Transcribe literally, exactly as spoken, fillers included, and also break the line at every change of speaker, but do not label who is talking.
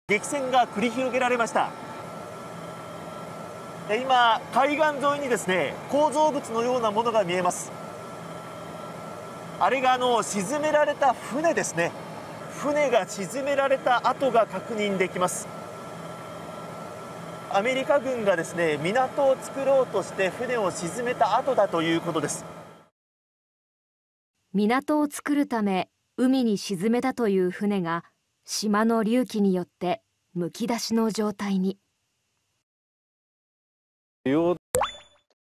激戦が繰り広げられました。今、海岸沿いにですね、構造物のようなものが見えます。あれがあの沈められた船ですね。船が沈められた跡が確認できます。アメリカ軍がですね、港を作ろうとして船を沈めた跡だということです。
港を作るため海に沈めたという船が島の隆起によってむき出しの状態に。